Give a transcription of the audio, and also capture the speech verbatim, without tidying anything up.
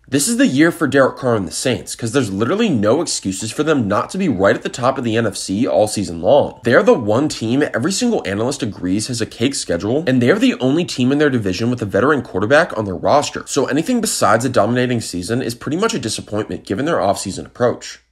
This is the year for Derek Carr and the Saints, because there's literally no excuses for them not to be right at the top of the N F C all season long. They're the one team every single analyst agrees has a cake schedule, and they're the only team in their division with a veteran quarterback on their roster. So anything besides a dominating season is pretty much a disappointment given their offseason approach.